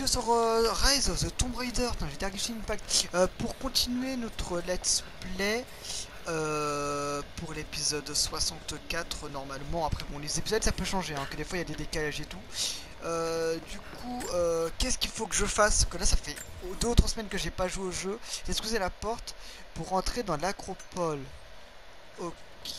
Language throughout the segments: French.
vidéo sur Rise of the Tomb Raider, j'étais à Genshin Impact, pour continuer notre let's play pour l'épisode 64 normalement. Après bon, les épisodes ça peut changer, hein, que des fois il y a des décalages et tout. Du coup, qu'est-ce qu'il faut que je fasse? Que là ça fait 2 ou 3 semaines que j'ai pas joué au jeu. J'ai excusé la porte pour rentrer dans l'acropole. Ok.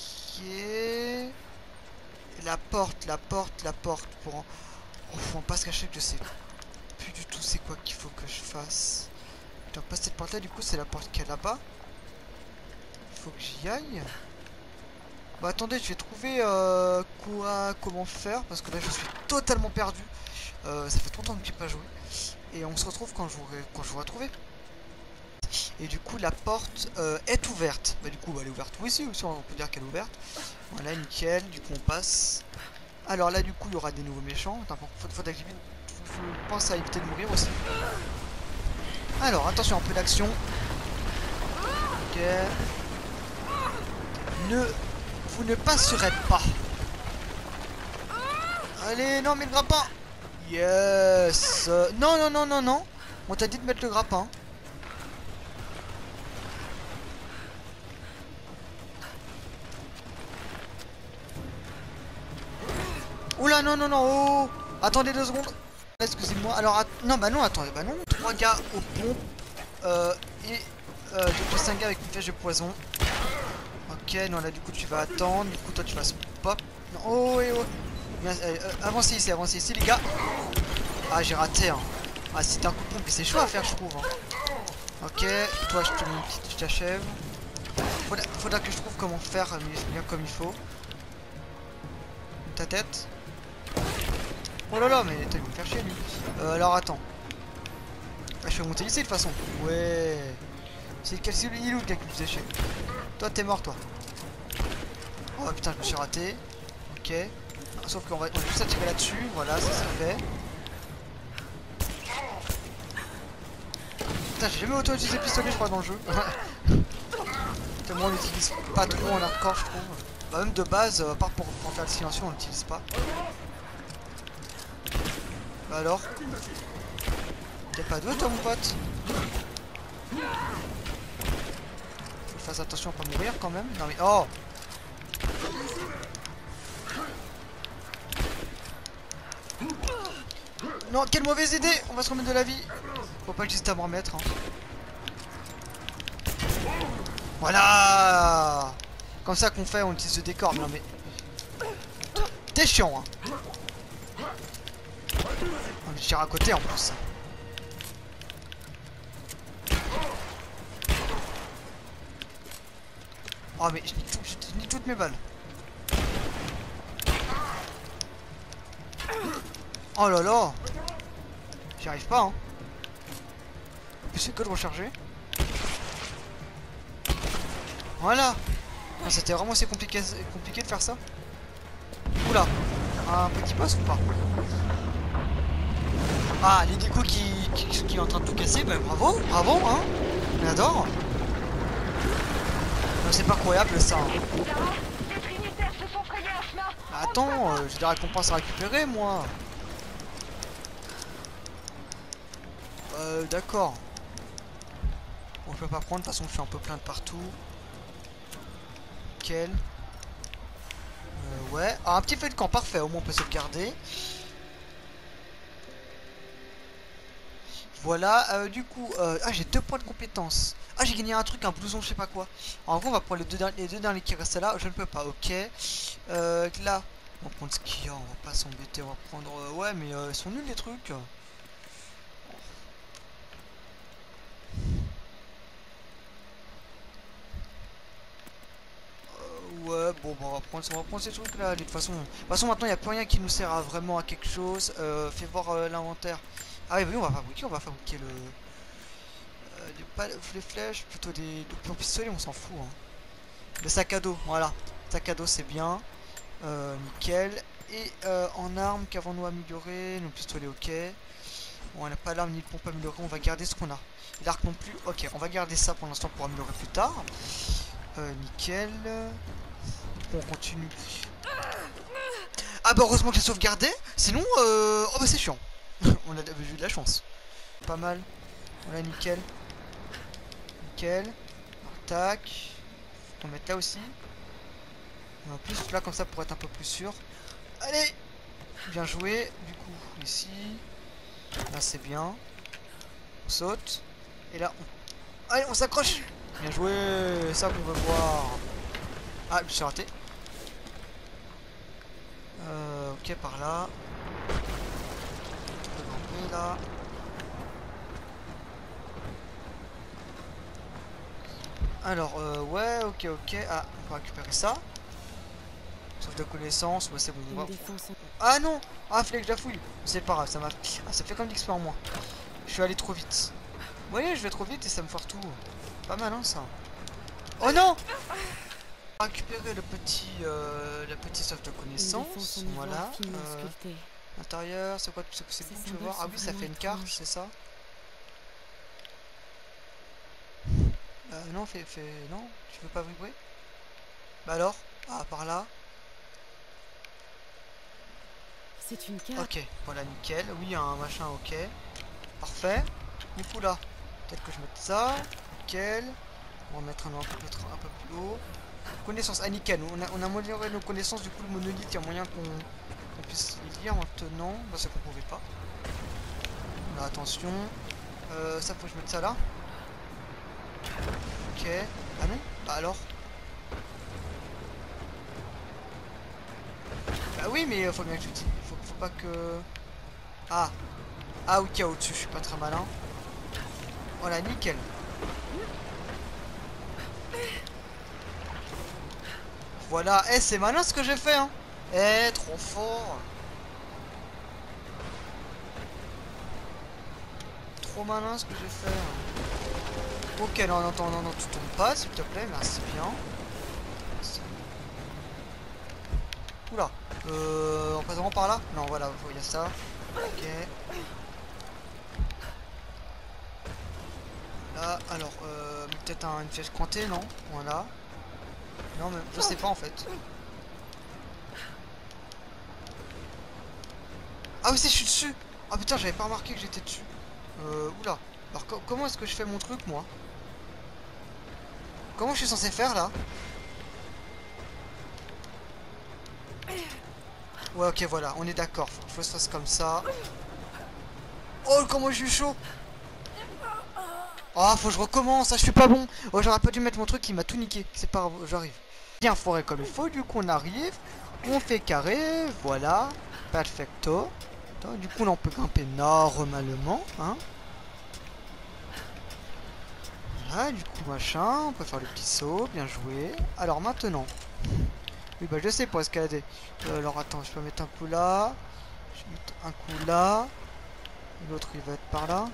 La porte pour en... Oh, faut pas se cacher que je sais plus du tout c'est quoi qu'il faut que je fasse. Je dois passer cette porte là, du coup c'est la porte qui est là-bas. Il faut que j'y aille. Bah attendez, je vais trouver comment faire, parce que là je suis totalement perdu. Ça fait longtemps que j'ai pas joué. Et on se retrouve quand je vous retrouver. Et du coup la porte est ouverte. Bah du coup elle est ouverte. Oui si, on peut dire qu'elle est ouverte. Voilà, nickel, du coup on passe. Alors là du coup il y aura des nouveaux méchants. Attends, faut activer. Je pense à éviter de mourir aussi. Alors attention, un peu d'action. Ok. Vous ne passerez pas. Allez, non mais le grappin. Yes. Non, non, non, non, non. On t'a dit de mettre le grappin. Oula, non, non, non. Oh. Attendez 2 secondes. Excusez-moi. Alors, non, bah non, attendez. Bah non. 3 gars aux pompes. Et j'ai 5 gars avec une flèche de poison. Ok, non, là, du coup, tu vas attendre. Du coup, toi, tu vas se pop. Non, oh, et oh. Avancez ici, les gars. Ah, j'ai raté, hein. Ah, c'était un coup de pompe, mais c'est chaud à faire, je trouve. Hein. Ok, toi, je t'achève. Faudra que je trouve comment faire bien comme il faut. Ta tête. Oh là là, mais t'as me faire chier, lui. Alors, attends. Ah, je vais monter ici, de toute façon. Ouais. C'est il est où le gars qui me faisait chier? Toi, t'es mort, toi. Oh putain, je me suis raté. Ok. Sauf qu'on va juste s'attirer là-dessus. Voilà, ça c'est fait. Putain, j'ai jamais auto-utilisé pistolet, je crois, dans le jeu. Tellement on l'utilise pas trop en hardcore, je trouve. Bah, même de base, à part pour faire le silencieux, on l'utilise pas. Bah alors? T'es pas doué, toi, mon pote? Faut que je fasse attention à pas mourir quand même. Non mais. Oh! Non, quelle mauvaise idée! On va se remettre de la vie! Faut pas que j'hésite à me remettre. Hein. Voilà! Comme ça qu'on fait, on utilise le décor. Non mais. T'es chiant, hein! On tire à côté en plus. Oh mais je nie toutes mes balles. Oh là là! J'y arrive pas, hein. C'est que de recharger. Voilà! C'était vraiment assez compliqué de faire ça. Oula! Un petit boss ou pas? Ah, les décos qui est en train de tout casser, bah bravo, bravo, hein! On adore! C'est pas croyable ça. Bah, attends, j'ai des récompenses à récupérer moi. D'accord. Bon, je peux pas prendre, de toute façon je suis un peu plein de partout. Nickel. Ouais. Ah, un petit feu de camp, parfait, au moins on peut sauvegarder. Voilà, du coup, ah j'ai 2 points de compétence. Ah j'ai gagné un truc, un blouson, je sais pas quoi. En gros on va prendre les deux derniers qui restent là. Je ne peux pas, ok. Là, on va prendre ce qu'il y a, on va pas s'embêter, on va prendre... ouais mais ils sont nuls les trucs. Ouais, bon, bah, on va prendre ces trucs là. De toute façon maintenant il n'y a plus rien qui nous sert à vraiment à quelque chose. Fais voir l'inventaire. Ah oui, on va fabriquer les flèches, plutôt des pistolets, on s'en fout. Hein. Le sac à dos, voilà. Sac à dos c'est bien. Nickel. Et en armes, qu'avons-nous amélioré? Nos pistolets, ok. Bon, on n'a pas l'arme ni le pompe amélioré, on va garder ce qu'on a. L'arc non plus, ok, on va garder ça pour l'instant pour améliorer plus tard. Nickel. On continue. Ah bah heureusement que j'ai sauvegardé. Sinon, oh bah c'est chiant. On a eu de la chance. Pas mal. Voilà, nickel. Nickel. Alors, tac. Faut mettre là aussi. Et en plus, là, comme ça, pour être un peu plus sûr. Allez! Bien joué. Du coup, ici. Là, c'est bien. On saute. Et là, on... Allez, on s'accroche! Bien joué! C'est ça qu'on veut voir. Ah, je me suis raté. Ok, par là. On peut grimper, là. Alors, ouais, ok, ok. Ah, on peut récupérer ça. Sauf de connaissance, ouais, c'est bon. On va... Ah non! Ah, fallait que je la fouille. C'est pas grave, ça m'a... Ah, ça fait comme d'XP en moins. Je suis allé trop vite. Vous voyez, je vais trop vite et ça me foire tout. Pas mal, hein, ça. Oh non! On va récupérer le petit soft de connaissance. Voilà. Intérieur, c'est quoi tout ce que c'est bon, tu veux voir? Ah oui, ça fait une carte, c'est ça? Non, non, tu veux pas vibrer? Bah alors? Ah, par là. C'est une carte. Ok, voilà, nickel. Oui, un machin, ok. Parfait. Du coup, là, peut-être que je mette ça. Nickel. On va mettre un peu plus haut. Connaissances. Ah, nickel. On a amélioré nos connaissances. Du coup, le monolithe, il y a moyen qu'on puisse les lire maintenant. Bah, c'est qu'on pouvait pas. Là, attention. Ça, faut que je mette ça là. Ok. Ah non? Bah alors? Bah oui, mais faut bien que tu dis. Faut pas que... Ah. Ah, ok, au-dessus. Je suis pas très malin. Voilà, nickel. Voilà. Eh, c'est malin ce que j'ai fait, hein. Eh, trop fort. Trop malin ce que j'ai fait. Hein. Ok, non, non, non, non, tu tombes pas, s'il te plaît. Merci bien. Oula. On passe vraiment par là? Non, voilà, il y a ça. Ok. Là, alors, peut-être une pièce cointée, non? Voilà. Non, mais je sais pas en fait. Ah oui, c'est, je suis dessus! Ah putain, j'avais pas remarqué que j'étais dessus. Oula. Alors, comment est-ce que je fais mon truc, moi? Comment je suis censé faire là? Ouais, ok, voilà, on est d'accord. Faut que ça se fasse comme ça. Oh, comment je suis chaud! Oh, faut que je recommence, ça je suis pas bon. Oh, j'aurais pas dû mettre mon truc, il m'a tout niqué. C'est pas grave, j'arrive. Bien foré comme il faut, du coup on arrive. On fait carré, voilà. Perfecto. Du coup là on peut grimper normalement, hein. Voilà, du coup machin, on peut faire le petit saut, bien joué. Alors maintenant. Oui bah je sais pour escalader. Alors attends, je peux mettre un coup là. Je vais mettre un coup là. L'autre il va être par là.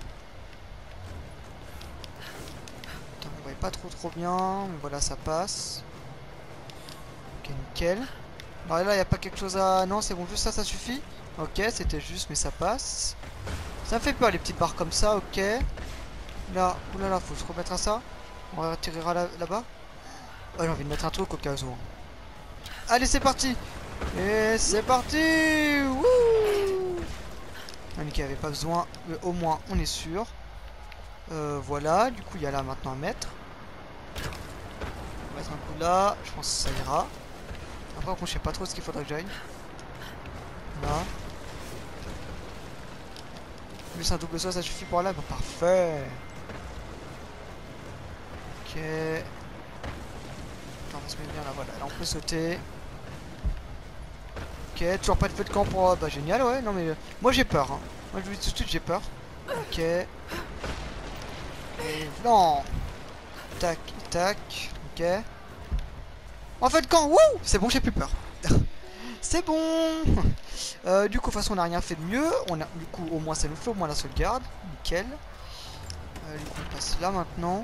Attends, on voit pas trop bien, mais voilà ça passe. Ok, nickel. Alors là, il n'y a pas quelque chose à... Non, c'est bon, juste ça, ça suffit. Ok, c'était juste, mais ça passe. Ça me fait peur, les petites barres comme ça, ok. Là, oulala, faut se remettre à ça. On retirera là-bas. Oh, j'ai envie de mettre un truc au cas où. Allez, c'est parti. Et c'est parti. Wouh. Nickel, il n'y avait pas besoin, mais au moins, on est sûr. Voilà, du coup, il y a là maintenant à mettre. On va mettre un coup là, je pense que ça ira. Après, je sais pas trop ce qu'il faudrait que j'aille. Là. Juste un double saut, ça suffit pour là. Bah, parfait. Ok. Attends, on se met bien là, voilà. Là, on peut sauter. Ok, toujours pas de feu de camp pour... Bah, génial, ouais. Non, mais... moi, j'ai peur. Hein. Moi, je vous dis tout de suite, j'ai peur. Ok. Et... Non. Tac, tac. Ok. En fait, quand... Wouh. C'est bon, j'ai plus peur. C'est bon. Du coup, de toute façon, on n'a rien fait de mieux. On a... Du coup, au moins, ça nous fait au moins la sauvegarde. Nickel. Du coup, on passe là, maintenant.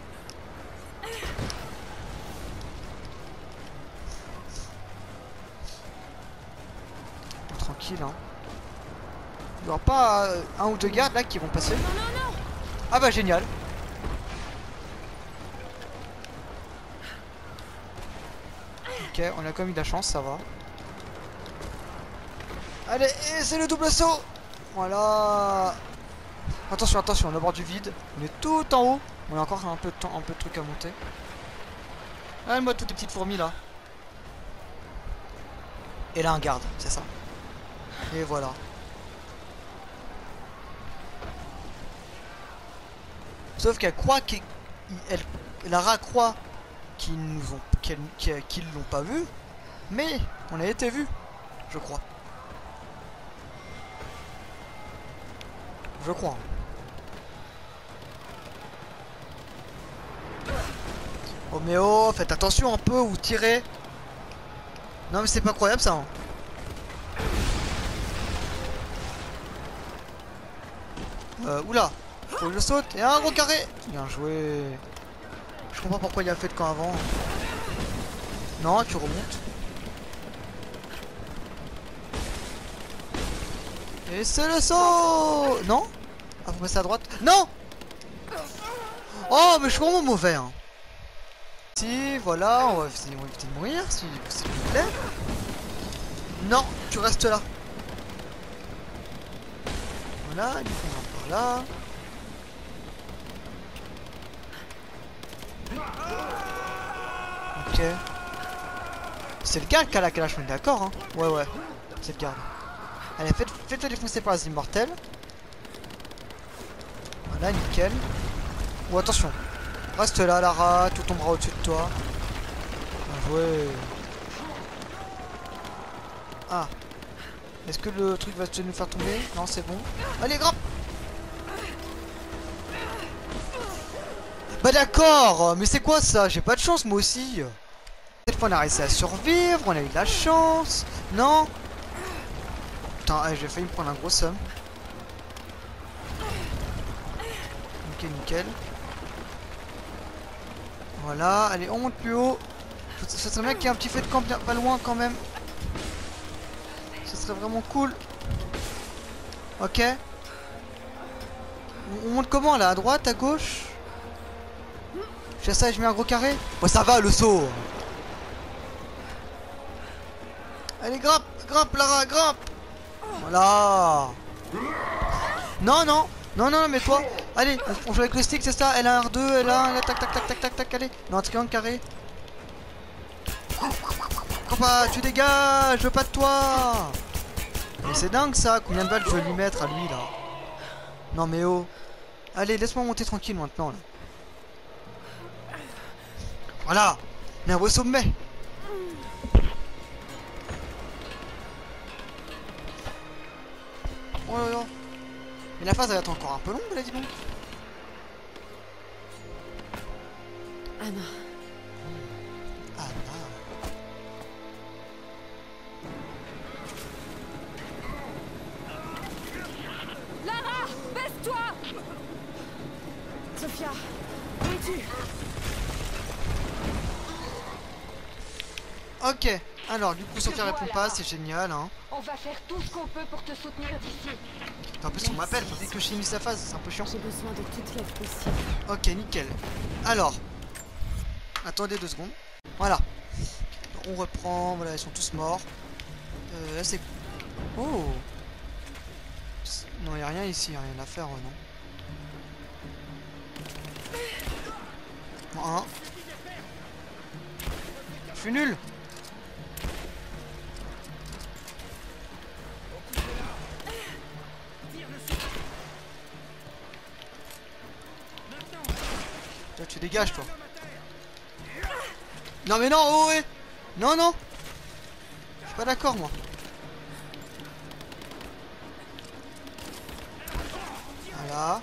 Tranquille, hein. Il n'y aura pas un ou deux gardes, là, qui vont passer. Ah bah, génial. Ok, on a quand même eu de la chance, ça va. Allez, et c'est le double saut. Voilà. Attention, attention, on aborde du vide. On est tout en haut. On a encore un peu de temps, un peu de trucs à monter. Ah, moi toutes les petites fourmis là. Et là un garde, c'est ça. Et voilà. Sauf qu'elle croit Lara croit qu'ils nous ont qu'ils l'ont pas vu, mais on a été vu, je crois. Je crois. Oh mais oh, faites attention un peu ou tirez. Non mais c'est pas croyable ça. Hein. Oula, faut que je saute et un gros carré. Bien joué. Je comprends pas pourquoi il a fait de camp avant. Non, tu remontes. Et c'est le saut. Non. Ah, faut passer à droite. Non. Oh mais je suis vraiment mauvais. Hein. Si, voilà, on va éviter de mourir, s'il vous plaît. Non, tu restes là. Voilà, il faut par là. Ok. C'est le garde qui a la calage, on est d'accord, hein. Ouais, ouais, c'est le garde. Allez, faites-le défoncer par les immortels. Voilà, nickel. Oh, attention. Reste là, Lara, tout tombera au-dessus de toi. Bien joué. Ah. Est-ce que le truc va nous faire tomber? Non, c'est bon. Allez, grimpe. Bah d'accord, mais c'est quoi ça? J'ai pas de chance, moi aussi. Cette fois, on a réussi à survivre, on a eu de la chance. Non. Putain, j'ai failli me prendre un gros somme. Ok, nickel. Voilà, allez, on monte plus haut. Ça serait bien qu'il y ait un petit feu de camp bien pas loin quand même. Ce serait vraiment cool. Ok. On monte comment là? À droite, à gauche? Je fais ça et je mets un gros carré? Bon, ça va le saut. Allez, grimpe, grimpe, Lara, grimpe. Voilà. Non, non. Non, non, mais toi. Allez, on joue avec le stick, c'est ça. Elle a un R2, elle a un. Tac, tac, tac, tac, tac, tac, allez. Non, un triangle carré. Compas, tu dégages, je veux pas de toi. Mais c'est dingue ça. Combien de balles je veux lui mettre à lui là? Non, mais oh. Allez, laisse-moi monter tranquille maintenant là. Voilà. On est au sommet. Oh là là. Mais la phase elle va être encore un peu longue là, dis donc. Anna. Anna. Lara, baisse-toi. Sophia, où es-tu? Ok. Alors du coup Sophia répond pas, c'est génial hein. On va faire tout ce qu'on peut pour te soutenir d'ici. En plus on m'appelle, faut vite que je finisse la phase, c'est un peu chiant. J'ai besoin de toute l'aide possible. Ok, nickel. Alors, attendez 2 secondes. Voilà. On reprend, voilà, ils sont tous morts. Là c'est... Oh. Non, y a rien ici, y a rien à faire, non. Bon, hein. Je suis nul. Toi, tu dégages, toi. Non, mais non, oh, ouais. Non, non. Je suis pas d'accord, moi. Voilà.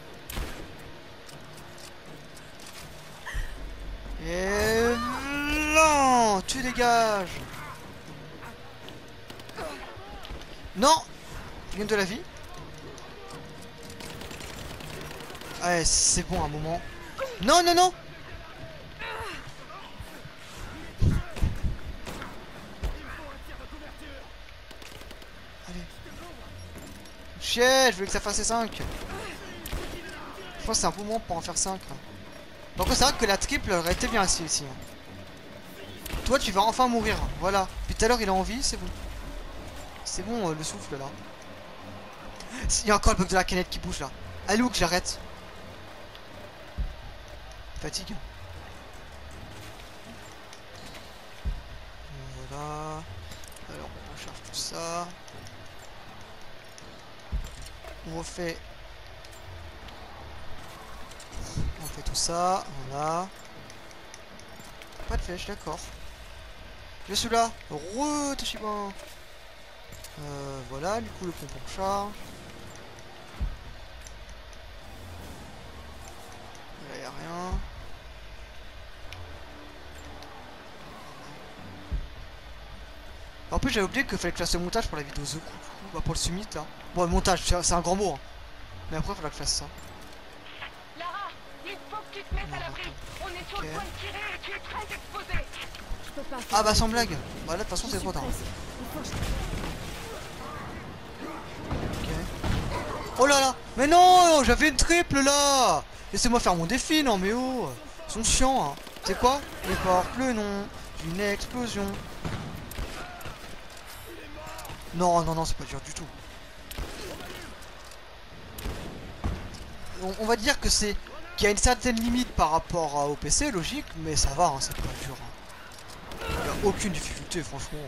Et... Non, tu dégages. Non. Je gagne de la vie. Ouais, c'est bon, un moment. Non, non, non. Allez. Chier, je voulais que ça fasse 5. Je pense que c'est un peu moment pour en faire 5. Là. Donc c'est vrai que la triple aurait été bien ici aussi. Hein. Toi, tu vas enfin mourir. Voilà. Puis tout à l'heure, il a envie, c'est bon. C'est bon, le souffle là. Il y a encore le bug de la canette qui bouge là. Allez où que j'arrête? Fatigue. Voilà. Alors on charge tout ça. On refait. On fait tout ça. Voilà. Pas de flèche, d'accord. Je suis là. Re Toshiba. Voilà, du coup le pompon charge. Là y a rien. En plus j'avais oublié qu'il fallait que je fasse le montage pour la vidéo The Coup, bah pour le summit là. Bon le montage c'est un grand mot hein. Mais après il faudra que je fasse ça. Lara, il faut que tu te mettes à l'abri. On est sur le point de tirer et tu es très exposé. Je peux pas. Ah bah sans blague. Bah là de toute façon Je c'est suis trop tard. presque. Il faut que je- Ok. Oh là là. Mais non, j'avais une triple là. Laissez-moi faire mon défi, non mais oh. Ils sont chiants hein. C'est quoi? Les portes, le nom. Une explosion. Non, non, non, c'est pas dur du tout. On va dire que c'est qu'il y a une certaine limite par rapport au PC, logique, mais ça va, hein, c'est pas dur. Hein. Il n'y a aucune difficulté, franchement.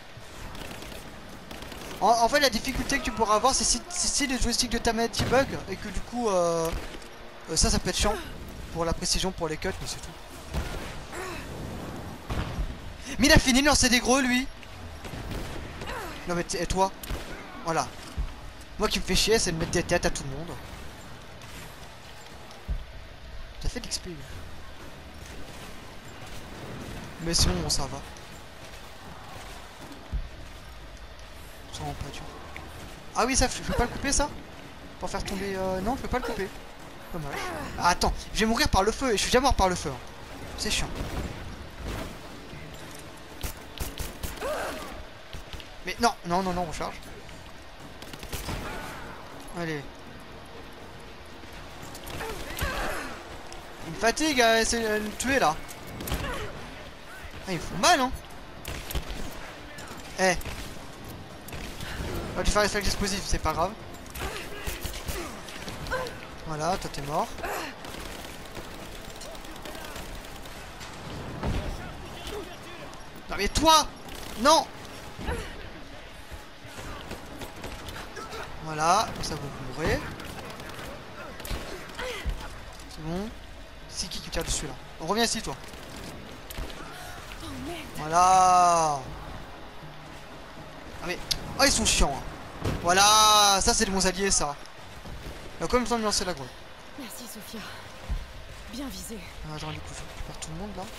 En fait, la difficulté que tu pourras avoir, c'est si les joysticks de ta manette ils bug et que du coup, ça peut être chiant pour la précision, pour les cuts, mais c'est tout. Mais il a fini de lancer des gros, lui. Non mais et toi, voilà. Moi qui me fait chier, c'est de mettre des têtes à tout le monde. Ça fait de l'XP. Mais sinon, bon, ça va. Ça rend pas dur. Ah oui, ça, je peux pas le couper ça? Pour faire tomber... Non, je peux pas le couper. Dommage. Ah, attends, je vais mourir par le feu et je suis déjà mort par le feu. Hein. C'est chiant. Mais non, non, non, non, on charge. Allez. Il me fatigue à essayer de me tuer là. Ah, il me fout mal hein. Eh. On va lui faire réflexe explosif, c'est pas grave. Voilà, toi t'es mort. Non mais toi. Non. Voilà, comme ça vous mourrez. C'est bon. C'est qui tire dessus là? On revient ici toi. Voilà. Ah mais... Oh ils sont chiants hein. Voilà. Ça c'est de bons alliés ça. Il a quand même besoin de lancer la grotte. Merci Sophia. Bien visé. Ah, attends du coup je récupère tout le monde là.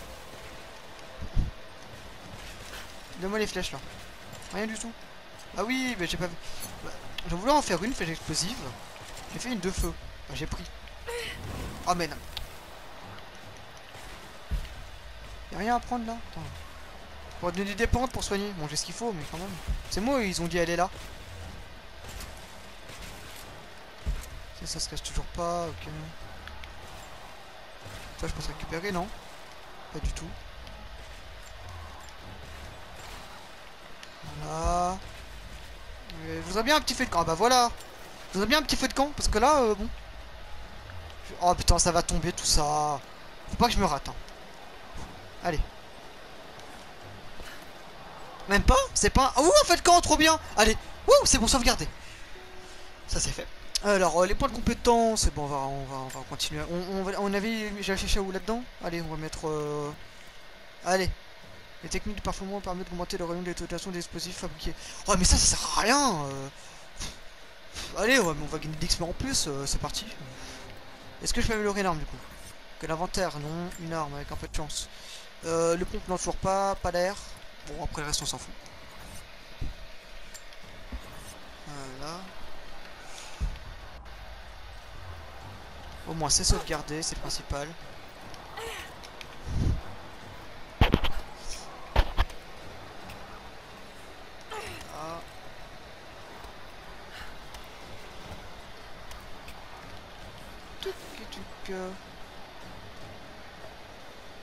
Donne-moi les flèches là. Rien du tout. Ah oui mais j'ai pas vu. Bah, j'ai voulu en faire une flèche explosive. J'ai fait une de feu. Enfin, j'ai pris. Oh mais non. Y'a rien à prendre là. Attends. On va donner des pentes pour soigner. Bon j'ai ce qu'il faut mais quand même. C'est moi ils ont dit aller là. Ça se cache toujours pas, ok. Ça je pense récupérer, non? Pas du tout. Voilà. Je voudrais bien un petit feu de camp. Ah bah voilà. Je voudrais bien un petit feu de camp parce que là, bon. Oh putain, ça va tomber tout ça. Faut pas que je me rate. Hein. Allez. Même pas? C'est pas un... Ouh, un feu de camp, trop bien. Allez. Ouh, c'est bon, sauvegarder. Ça c'est fait. Alors, les points de compétence, bon, on va continuer. On avait... J'avais cherché où là-dedans? Allez, on va mettre... Allez. Les techniques de performance permettent d'augmenter le rayon d'exploitation des dispositifs fabriqués. Oh, mais ça sert à rien Allez, on va gagner de l'XP en plus, c'est parti. Est-ce que je peux améliorer l'arme du coup? Que l'inventaire, non. Une arme avec un peu de chance. Le pompe, non, toujours pas. Pas d'air. Bon, après le reste, on s'en fout. Voilà. Au moins c'est sauvegardé, c'est le principal. Ah.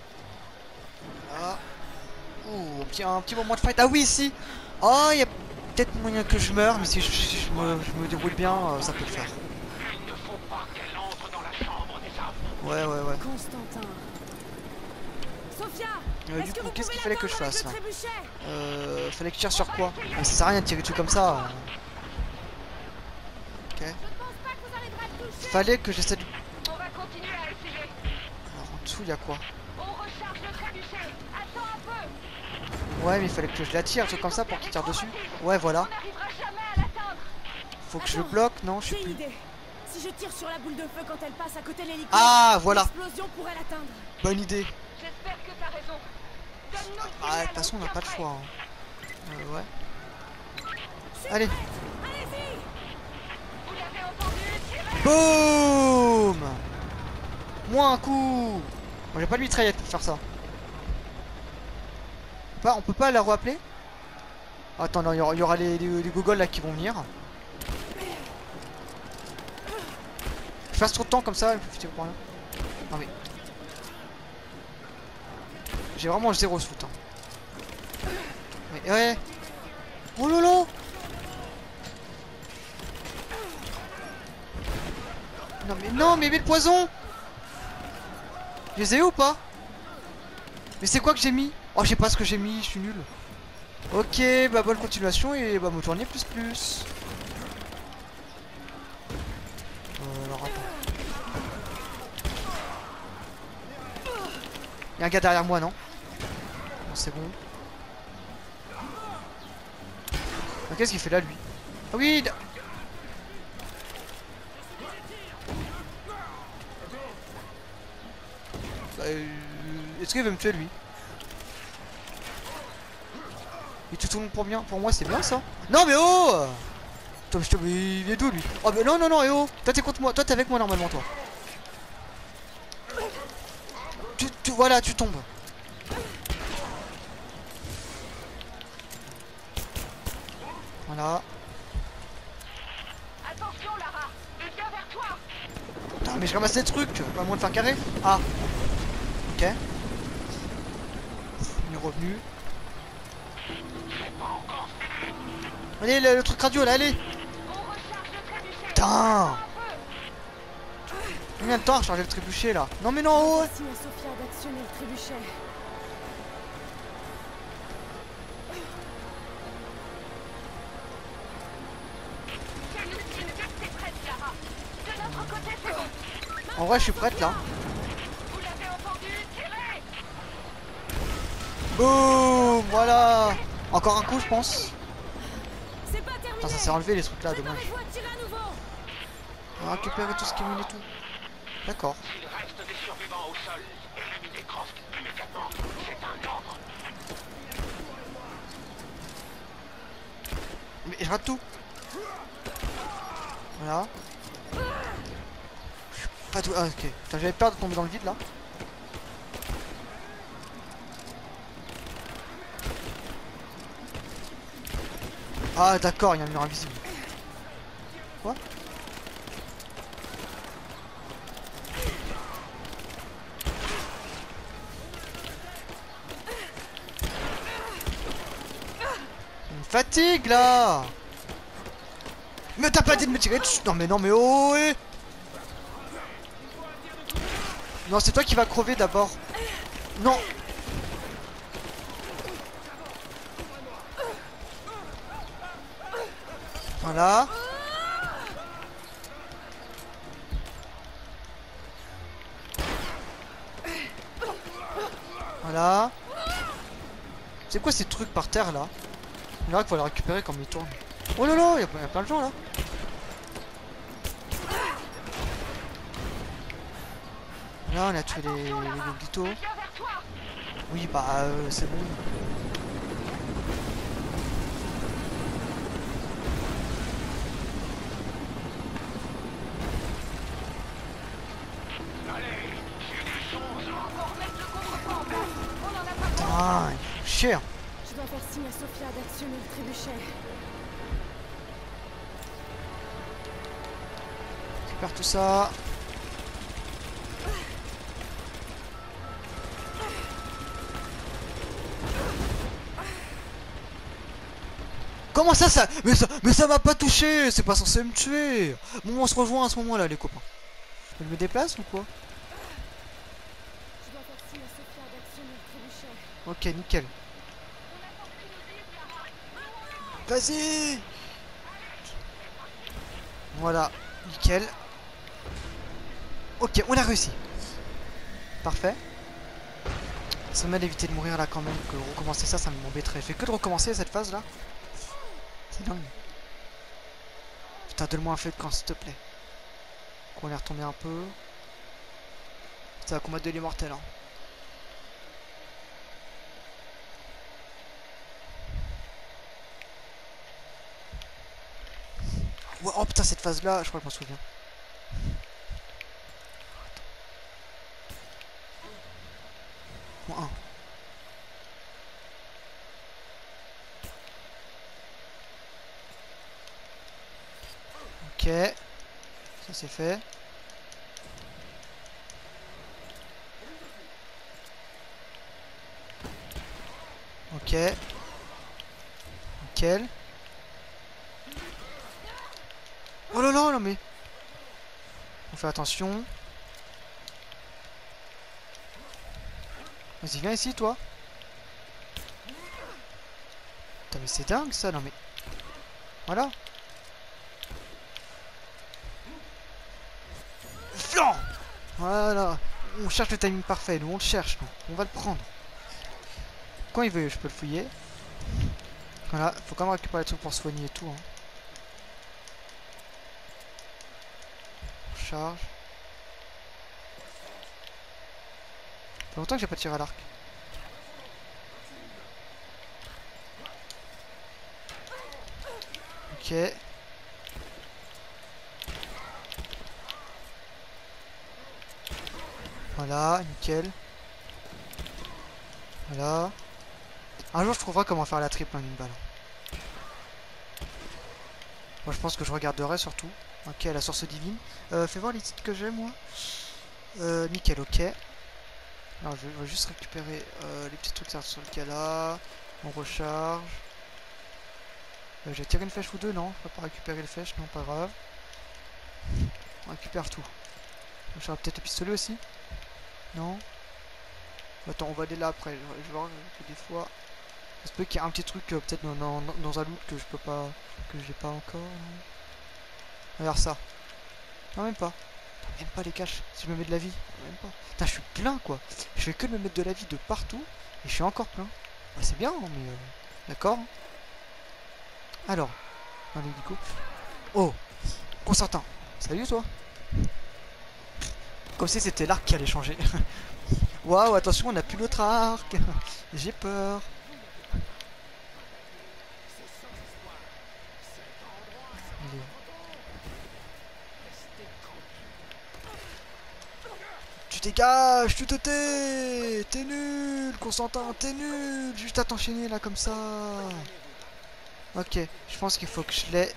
Voilà. Ouh, un petit moment de fight. Ah oui, ici. Oh, il y a peut-être moyen que je meure, mais si je me débrouille bien, ça peut le faire. Il ne faut pas qu'elle entre dans la chambre des hommes. Ouais, ouais, ouais. Constantin. Sophia, Du est-ce que coup, vous qu'est-ce pouvez qu'il fallait que je l'atteindre fasse là avec le trébuchet? Fallait que je tire sur quoi? Mais ça sert à rien de tirer dessus comme ça. Ok. Je ne pense pas que vous arriverez à le toucher. Fallait que j'essaie de... On va continuer à essayer. Alors en dessous, il y a quoi? On recharge le trébuchet. Attends un peu. Ouais, mais il fallait que je la tire, un truc comme ça pour qu'il tire dessus. Ouais, voilà. On n'arrivera jamais à l'atteindre. Faut que je le Attends, bloque, non? Je sais J'ai une plus. idée. Si je tire sur la boule de feu quand elle passe à côté de l'hélico, Ah, voilà. l'explosion pourrait l'atteindre. Bonne idée. J'espère que t'as raison. Donne-nous le Ah, de signal, toute façon, on n'a tient pas le prêt. choix. Hein. Ouais. C'est Allez. prête. Allez-y. Vous l'avez entendu? Tirez. Boum. Moins un coup. Bon, j'ai pas de mitraillette pour faire ça. On peut pas la rappeler? Attends, non, il y aura les gogoles là qui vont venir. Je passe trop de temps comme ça, je peux pour rien. Non mais. J'ai vraiment zéro sous temps. Mais ouais. Oh lolo. Non mais le poison. Je les ai ou pas? Mais c'est quoi que j'ai mis? Oh je sais pas ce que j'ai mis, je suis nul. Ok, bah bonne continuation et bah mon tournier plus. Alors attends. Y'a un gars derrière moi, non? Bon, c'est bon. Ah, qu'est-ce qu'il fait là, lui? Ah oui! Bah, est-ce qu'il veut me tuer, lui? Il tue tout le monde pour bien. Pour moi, c'est bien ça. Non, mais oh! Toi, il est d'où, lui? Oh, mais non, et oh! Toi, t'es contre moi. Toi, t'es avec moi normalement, toi. Voilà, tu tombes. Voilà. Attention, Lara. Il vient vers toi. Putain, mais je ramasse des trucs. Pas moins de faire carré. Ah. Ok. Il est revenu. Allez, le truc radio là, allez. On recharge le trébuchet. Putain. Un peu. Combien de temps à recharger le trébuchet là? Non, mais non, oh. Signe à Sophia d'actionner le trébuchet. C'est nous qui nous t'es prête, Lara. De notre côté, c'est bon. En vrai, je suis prête là. Vous l'avez entendu? Tirez. Boum. Voilà. Encore un coup, je pense. C'est pas terminé. Putain, ça s'est enlevé les trucs là, dommage. Préparez-vous à tirer à nouveau. On va récupérer tout ce qui est mine et tout. D'accord. S'il reste des survivants au sol, éliminez Croft immédiatement. C'est un ordre. Mais je rate tout. Voilà. Pas tout. Ah, ok. Putain, j'avais peur de tomber dans le vide là. Ah, d'accord, il y a un mur invisible. Quoi? Ça me fatigue là. Mais t'as pas dit de me tirer dessus. Non mais oh ouais. Non, c'est toi qui vas crever d'abord. Non. Voilà. Voilà. C'est quoi ces trucs par terre là? Il qu'il faut les récupérer comme ils tournent. Oh là là, il y a plein de gens là. Là on a tué les goblitos. Il vient vers toi. Oui bah c'est bon. Faut remettre le couvre-feu en place. On en a pas besoin. Putain, il faut chier. Je dois faire signe à Sophia d'actionner le trébuchet. Récupère tout ça. Comment ça mais ça m'a pas touché. C'est pas censé me tuer. Bon, on se rejoint à ce moment là les copains. Je me déplace ou quoi? Je dois faire signe à Sophia d'actionner le trébuchet. Ok, nickel. Vas-y. Voilà, nickel. Ok, on a réussi. Parfait. Ça m'aide d'éviter de mourir là quand même. Que recommencer ça m'embêterait. Fait que de recommencer cette phase là. C'est dingue. Putain, donne-moi un feu de camp s'il te plaît. On est retombé un peu. Ça va combattre de l'immortel hein. Ouais, oh putain cette phase là, je crois que je m'en souviens. Bon, un. Ok. Ça c'est fait. Ok. Nickel. Oh là là, non mais... On fait attention. Vas-y, viens ici, toi. Putain, mais c'est dingue, ça, non mais... Voilà. Viens. Voilà. On cherche le timing parfait, nous, on le cherche, nous. On va le prendre. Quand il veut, je peux le fouiller. Voilà, faut quand même récupérer les trucs pour soigner et tout, hein. On charge. Ça fait longtemps que j'ai pas tiré à l'arc. Ok. Voilà, nickel. Voilà. Un jour je trouverai comment faire la triple en une balle. Moi je pense que je regarderai surtout. Ok, la source divine. Fais voir les titres que j'ai moi. Nickel, ok. Alors je vais juste récupérer les petits trucs sur le cas là. On recharge. J'ai tiré une flèche ou deux, non? Je peux pas récupérer les flèches, non, pas grave. On récupère tout. J'aurai peut-être le pistolet aussi? Non? Attends, on va aller là après. Je vais voir que des fois. Ça se peut qu'il y ait un petit truc peut-être dans un loot que je peux pas. Que j'ai pas encore. Non. Regarde ça. Non, même pas. Même pas les caches. Si je me mets de la vie. Même pas. Putain, je suis plein quoi. Je fais que de me mettre de la vie de partout. Et je suis encore plein. Bah, c'est bien, hein, mais. D'accord. Alors. Un hélico. Oh! Constantin. Salut toi. Comme si c'était l'arc qui allait changer. Waouh, attention, on a plus l'autre arc. J'ai peur. Tu dégages, tu te tais. T'es nul, Constantin, t'es nul. Juste à t'enchaîner là comme ça. Ok, je pense qu'il faut que je l'ai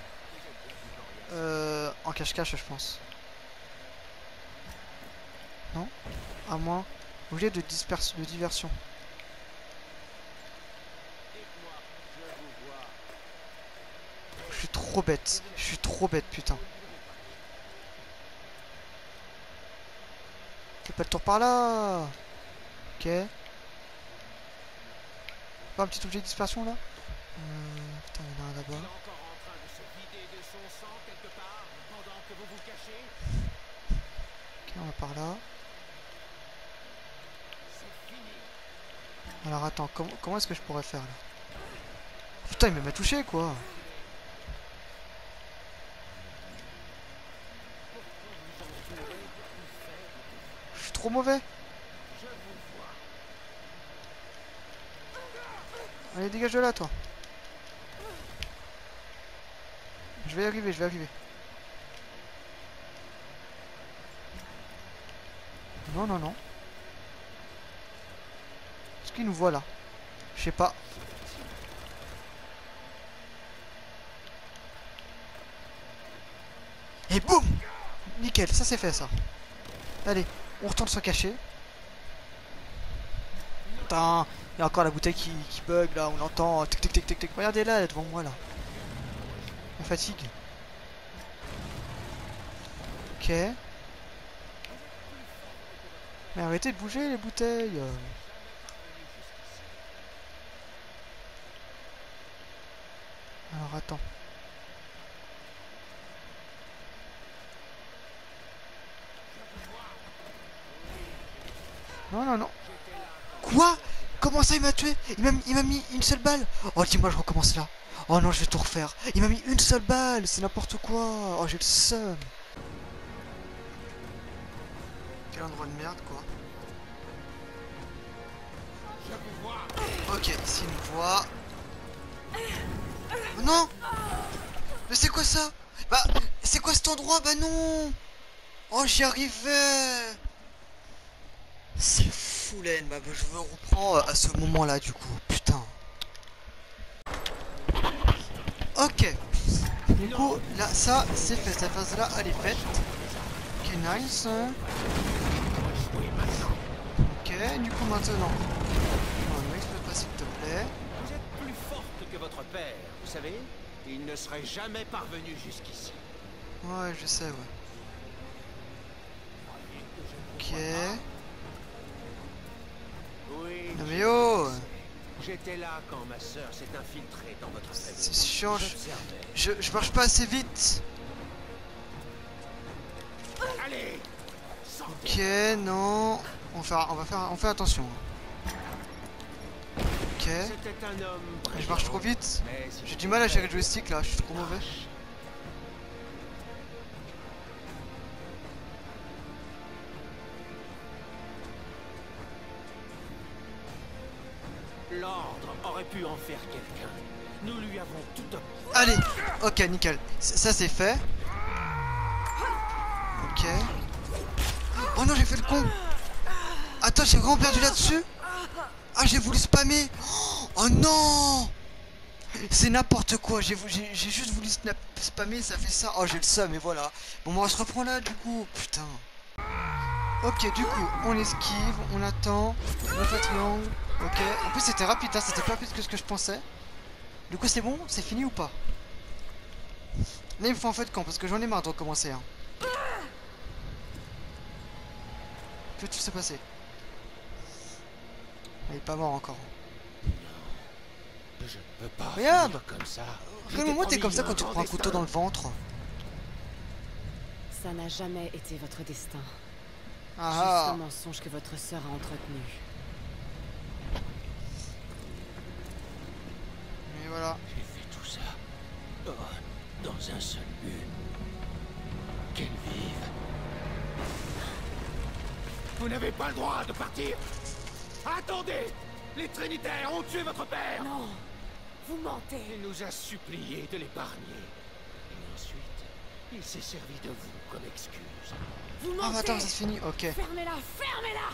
en cache-cache, je pense. Non? À moins. Obligé de diversion. Je suis trop bête. Je suis trop bête, putain. Fais pas le tour par là. Ok. Pas un petit objet de dispersion là? Putain, il y en a un là-bas. Ok, on va par là. Alors attends, comment est-ce que je pourrais faire là? Putain, il m'a touché quoi. Je suis trop mauvais. Allez, dégage de là, toi. Je vais y arriver, je vais arriver. Non, non, non. Est-ce qu'il nous voit là? Je sais pas. Et boum! Nickel, ça c'est fait ça. Allez, on retourne se cacher. Putain, il y a encore la bouteille qui bug là, on entend tic tic tic tic tic. Regardez là, elle est devant moi là. me fatigue. Ok. Mais arrêtez de bouger les bouteilles. Alors attends. Non, non, non. Quoi? Comment ça il m'a tué? Il m'a mis une seule balle. Oh dis-moi je recommence là. Oh non je vais tout refaire. Il m'a mis une seule balle. C'est n'importe quoi. Oh j'ai le seum. Quel endroit de merde quoi. Ok, s'il me voit. Oh non. Mais c'est quoi ça? Bah c'est quoi cet endroit? Bah non. Oh j'y arrivais. C'est fou laine, bah, je me reprends à ce moment là du coup, putain. Ok. Du coup là ça c'est fait, cette phase là elle est faite. Ok nice. Ok du coup maintenant. Non ne m'explose pas s'il te plaît. Vous êtes plus forte que votre père, vous savez? Il ne serait jamais parvenu jusqu'ici. Ouais je sais ouais. Ok. Oui. Non mais oh. J'étais là quand ma sœur s'est infiltrée dans votre famille. C'est chiant, J'observais. je marche pas assez vite. Allez. Ok, non. On fait attention. Ok. C'était un homme Je marche trop vite. mais si J'ai du mal à gérer le joystick là, je suis trop mauvais. l'ordre aurait pu en faire quelqu'un. Nous lui avons tout obtenu. Allez, ok, nickel. Ça c'est fait. Ok. Oh non, j'ai fait le con. Attends, j'ai vraiment perdu là-dessus. Ah, j'ai voulu spammer. Oh non. C'est n'importe quoi. J'ai juste voulu spammer, ça fait ça. Oh, j'ai le seum, et voilà. Bon, on va se reprendre là, du coup. Putain. Ok, du coup, on esquive, on attend. On fait triangle. Ok. En plus, c'était rapide, hein, c'était plus rapide que ce que je pensais. Du coup, c'est bon? C'est fini ou pas? Là, il me faut un feu de camp parce que j'en ai marre de recommencer. Hein. Que tout s'est passé? Il est pas mort encore. Je ne peux pas. Regarde! finir comme ça. Quel moment t'es comme ça quand tu prends un couteau dans le ventre? Ça n'a jamais été votre destin. Ah Juste un ah! mensonge que votre sœur a entretenu. Et voilà. J'ai fait tout ça. Oh, dans un seul but. Qu'elle vive. Vous n'avez pas le droit de partir. Attendez! Les Trinitaires ont tué votre père! Non! Vous mentez! Il nous a supplié de l'épargner. Et ensuite, il s'est servi de vous comme excuse. Vous Ah mentez! attends, ça se finit, ok. Fermez-la! Fermez-la!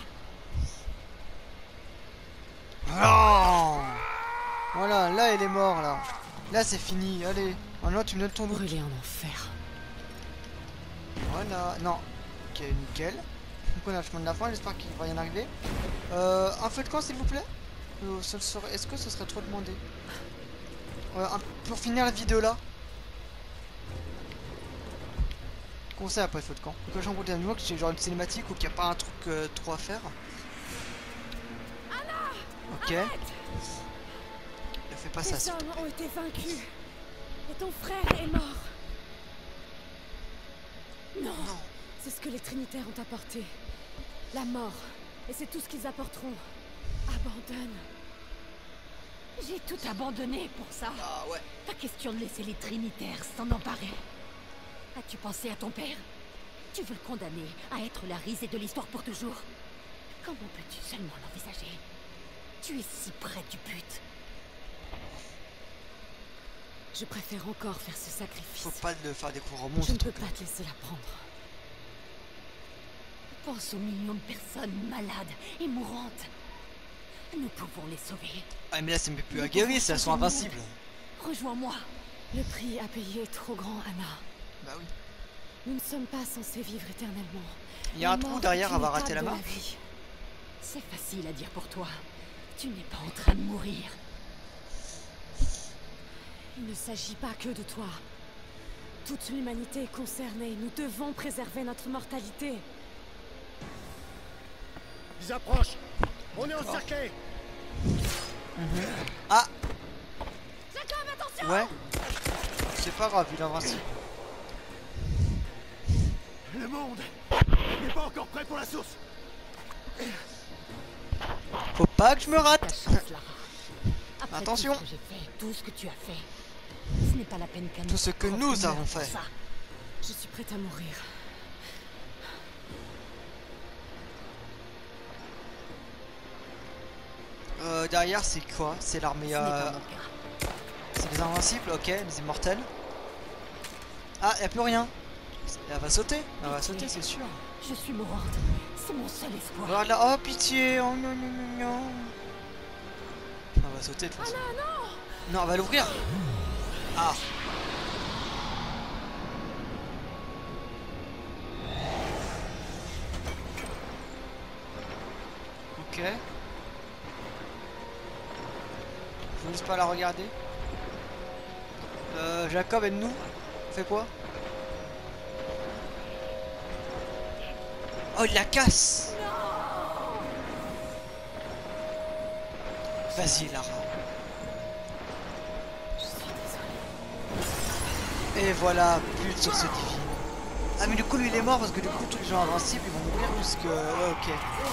Oh voilà, là il est mort là. Là c'est fini, allez. Maintenant tu me donnes ton loot. Brûlez en enfer. Voilà, non. Ok, nickel. Donc on a le chemin de la fin, j'espère qu'il va rien arriver. Un feu de camp s'il vous plaît. Est-ce que ce serait trop demandé? Pour finir la vidéo là. Comment ça après feu de camp? Donc j'en dis que j'ai genre une cinématique ou qu'il n'y a pas un truc trop à faire. Ok. Ne fais pas ça. Les s'il te plaît. hommes ont été vaincus. Et ton frère est mort. Non. Non. C'est ce que les Trinitaires ont apporté. La mort. Et c'est tout ce qu'ils apporteront. Abandonne. J'ai tout abandonné pour ça. Ah ouais. Pas question de laisser les Trinitaires s'en emparer. As-tu pensé à ton père? Tu veux le condamner à être la risée de l'histoire pour toujours? Comment peux-tu seulement l'envisager? Tu es si près du but. Je préfère encore faire ce sacrifice. Faut pas le faire découvrir au Je monstre. ne peux pas te laisser la prendre. Pense aux millions de personnes malades et mourantes. Nous pouvons les sauver. Ah mais là c'est même plus aguerri, elles sont invincibles. Rejoins-moi. Le prix à payer est trop grand, Anna. Bah oui. Nous ne sommes pas censés vivre éternellement. Il y a un trou derrière, elle va rater la main. main. C'est facile à dire pour toi. Tu n'es pas en train de mourir. Il ne s'agit pas que de toi. Toute l'humanité est concernée. Nous devons préserver notre mortalité. Ils approchent. On est encerclés. Ah Jacob, attention! ouais. C'est pas grave, il est invincible. Le monde n'est pas encore prêt pour la source. Faut pas que je me Ta rate. chance, Lara. Après Attention. tout ce que j'ai fait, tout ce que tu as fait, ce n'est pas la peine qu'un Tout ce que autre nous meure avons pour fait. ça. Je suis prête à mourir. Derrière c'est quoi? C'est l'armée Ce n'est pas mon cas. c'est les invincibles, ok, les immortels. Ah, y a plus rien. Elle va sauter, c'est sûr. Je suis mourante. C'est mon seul espoir. Regarde là, oh pitié, oh non non non non. Elle va sauter de toute façon. Non, elle va l'ouvrir. Ah. Ok. Je vous laisse pas la regarder. Jacob, aide-nous. On fait quoi? Oh, il la casse. Vas-y, Lara. Je suis désolée. Et voilà, plus de source divine. Ah, mais du coup, lui, il est mort parce que du coup, tous les gens invincibles, ils vont mourir jusque... Ouais, ok.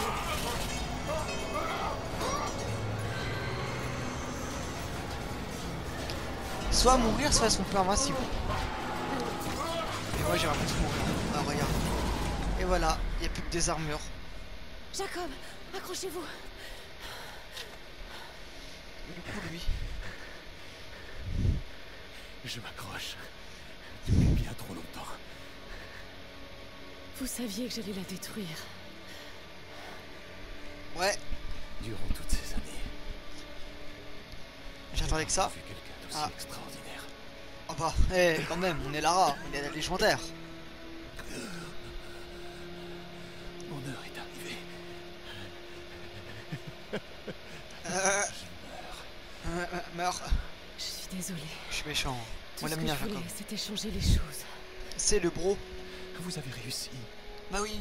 Soit mourir, soit ils sont plus invincibles. Et moi, j'aimerais plus mourir. Ah, regarde. Et voilà, il n'y a plus que des armures. Jacob, accrochez-vous. Et du coup, lui... Je m'accroche. Depuis bien trop longtemps. Vous saviez que j'allais la détruire. Ouais, Durant toutes ces années, j'attendais que ça. j'ai vu quelqu'un d'aussi Ah. extraordinaire. Oh bah, quand même, on est Lara, on est la légendaire. Mon heure est arrivée. Meurs. Je suis désolée. Je suis méchant. Tout On ce l'aime que bien, je voulais, Jacob. c'était changer les choses. C'est le bro. Vous avez réussi. Bah oui.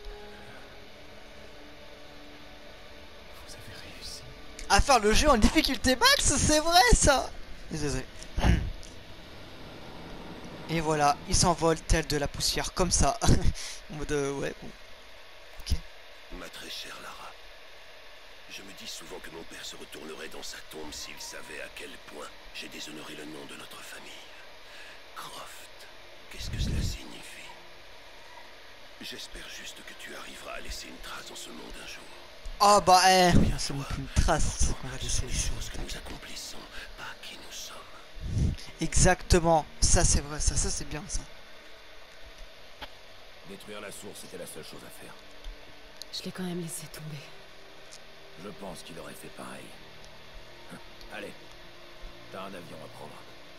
Vous avez réussi. À faire le jeu en difficulté max, c'est vrai ça. Désolé. Et voilà, il s'envole tel de la poussière, comme ça. En mode ouais, bon. Ma très chère Lara, je me dis souvent que mon père se retournerait dans sa tombe s'il savait à quel point j'ai déshonoré le nom de notre famille. Croft, qu'est-ce que cela signifie? J'espère juste que tu arriveras à laisser une trace dans ce monde un jour. Oh bah c'est une trace qu'on va Ce laisser sont les ici. choses que nous accomplissons, pas qui nous sommes. Exactement, ça c'est vrai, ça c'est bien ça. Détruire la source était la seule chose à faire. Je l'ai quand même laissé tomber. Je pense qu'il aurait fait pareil. Allez, t'as un avion à prendre.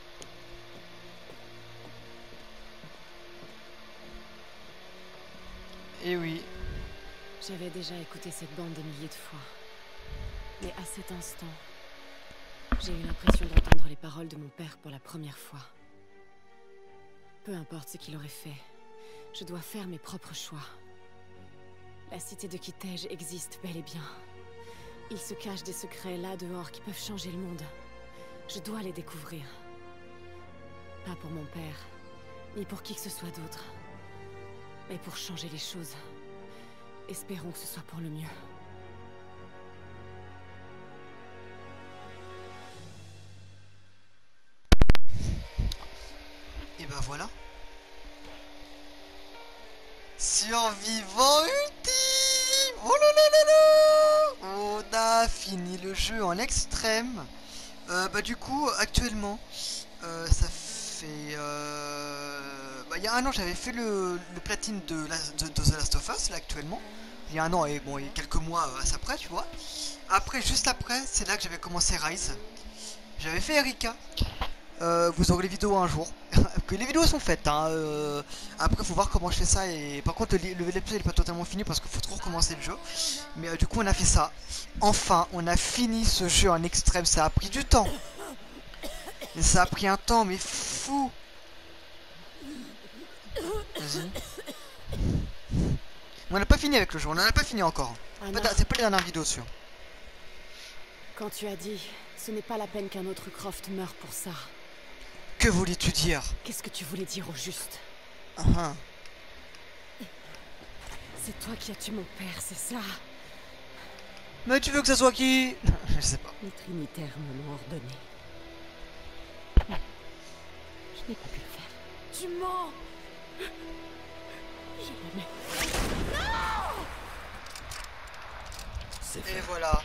Et oui, J'avais déjà écouté cette bande des milliers de fois. Mais à cet instant, j'ai eu l'impression d'entendre les paroles de mon père pour la première fois. Peu importe ce qu'il aurait fait, je dois faire mes propres choix. La cité de Kitej existe bel et bien. Il se cache des secrets là dehors qui peuvent changer le monde. Je dois les découvrir. Pas pour mon père, ni pour qui que ce soit d'autre. Mais pour changer les choses. Espérons que ce soit pour le mieux. et bah voilà. Survivant ultime. Oh là là là là. On a fini le jeu en extrême. Bah du coup, actuellement, ça fait... bah, il y a un an, j'avais fait le platine de The Last of Us, là, actuellement. Il y a un an et bon, et quelques mois à ça près, tu vois. Après, juste après, c'est là que j'avais commencé Rise. J'avais fait Erika. Vous aurez les vidéos un jour. Que les vidéos sont faites, hein. Après, faut voir comment je fais ça. Et par contre, l'épisode n'est pas totalement fini parce qu'il faut trop recommencer le jeu. Mais du coup, on a fait ça. Enfin, on a fini ce jeu en extrême. Ça a pris du temps. Mais ça a pris un temps, mais fou. Vas-y. On n'a pas fini avec le jeu, on n'en a pas fini encore. Anna, C'est pas les dernières vidéos dessus. quand tu as dit « ce n'est pas la peine qu'un autre Croft meure pour ça », Que voulais-tu dire? qu'est-ce que tu voulais dire au juste? Ah, C'est toi qui as tué mon père, c'est ça? mais tu veux que ça soit qui? Je sais pas. Les Trinitaires me l'ont ordonné. Je n'ai pas pu le faire. Tu mens! Je l'aimais. C'est Et fait. voilà.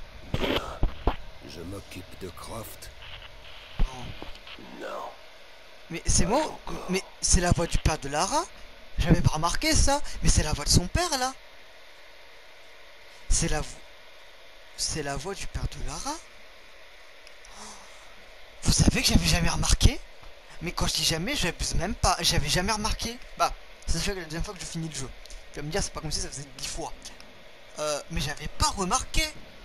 Je m'occupe de Croft. Non. Non. Mais c'est moi? Mais c'est la voix du père de Lara? J'avais pas remarqué ça, mais c'est la voix de son père là. C'est la voix du père de Lara? Vous savez que j'avais jamais remarqué? Mais quand je dis jamais, j'abuse même pas. J'avais jamais remarqué. Bah, ça fait la deuxième fois que je finis le jeu. Tu vas me dire, c'est pas comme si ça faisait 10 fois. Mais j'avais pas remarqué.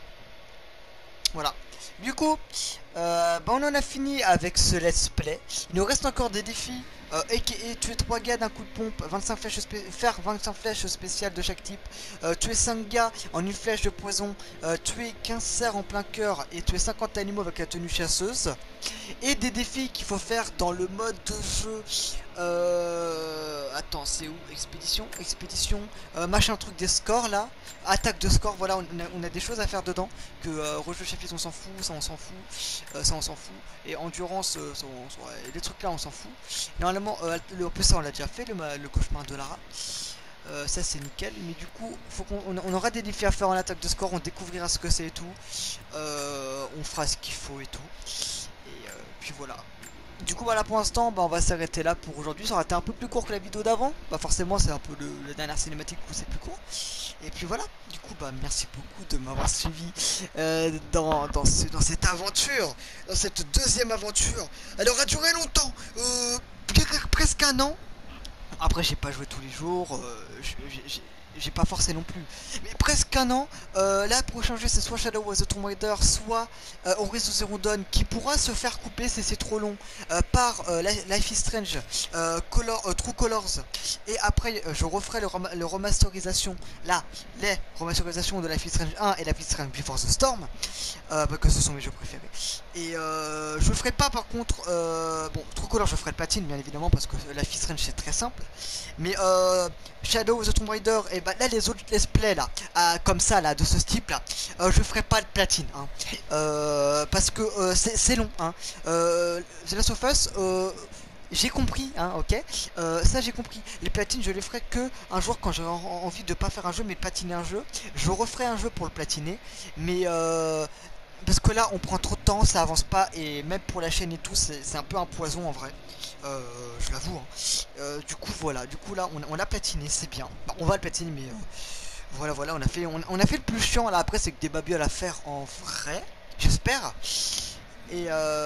Voilà. Du coup, bah on en a fini avec ce let's play. Il nous reste encore des défis. A.k.a. tuer 3 gars d'un coup de pompe, 25 flèches faire 25 flèches spéciales de chaque type, tuer 5 gars en une flèche de poison, tuer 15 cerfs en plein cœur et tuer 50 animaux avec la tenue chasseuse. Et des défis qu'il faut faire dans le mode de jeu. Attends, c'est où? Expédition, machin truc des scores là. Attaque de score, voilà, on a des choses à faire dedans. Que rejeu chapitre on s'en fout, ça on s'en fout, ça on s'en fout. Et endurance, les trucs là on s'en fout. Normalement, en plus ça on l'a déjà fait, le cauchemar de Lara. Ça c'est nickel, mais du coup faut on aura des défis à faire en attaque de score, on découvrira ce que c'est et tout. On fera ce qu'il faut et tout. Et puis voilà. Du coup voilà, pour l'instant bah, on va s'arrêter là pour aujourd'hui. Ça aura été un peu plus court que la vidéo d'avant. Bah forcément c'est un peu la dernière cinématique où c'est plus court. Et puis voilà, du coup bah merci beaucoup de m'avoir suivi dans cette aventure, dans cette deuxième aventure. Elle aura duré longtemps, presque un an. Après j'ai pas joué tous les jours, j'ai pas forcé non plus, mais presque un an. Là pour changer c'est soit Shadow of the Tomb Raider, soit Horizon Zero Dawn, qui pourra se faire couper si c'est trop long, par Life is Strange, True Colors. Et après je referai le remasterisation, là les remasterisations de Life is Strange 1 et Life is Strange Before the Storm, que ce sont mes jeux préférés. Et je ferai pas par contre, bon True Colors je ferai le platine bien évidemment parce que Life is Strange c'est très simple. Mais Shadow of the Tomb Raider, et bah là les autres let's play là, comme ça là, de ce type là, je ferai pas de platine hein, parce que c'est long hein. The Last of Us, j'ai compris hein, ok, ça j'ai compris. Les platines je les ferai que un jour quand j'aurai envie de pas faire un jeu mais de platiner un jeu. Je referai un jeu pour le platiner, mais parce que là on prend trop de temps, ça avance pas, et même pour la chaîne et tout c'est un peu un poison en vrai, je l'avoue hein. Du coup voilà, du coup là on l'a platiné, c'est bien, bah, on va le platiner mais voilà on a fait le plus chiant là. Après c'est que des babioles à faire en vrai, j'espère. Et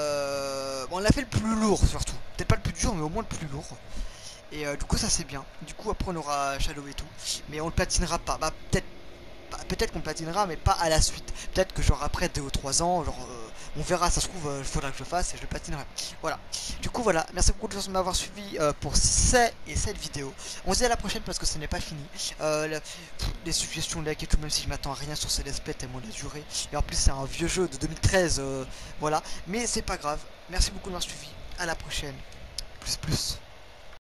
bon, on a fait le plus lourd surtout, peut-être pas le plus dur mais au moins le plus lourd. Et du coup ça c'est bien. Du coup après on aura Shadow et tout, mais on le platinera pas, bah peut-être qu'on platinera mais pas à la suite. Peut-être que genre après 2 ou 3 ans, genre on verra, ça se trouve il faudra que je le fasse et je le platinerai. Voilà. Du coup voilà, merci beaucoup de m'avoir suivi pour cette vidéo. On se dit à la prochaine parce que ce n'est pas fini. Les suggestions, like et tout, même si je m'attends à rien sur ces let's play tellement la durée. Et en plus c'est un vieux jeu de 2013, voilà. Mais c'est pas grave. Merci beaucoup de m'avoir suivi. À la prochaine. Plus.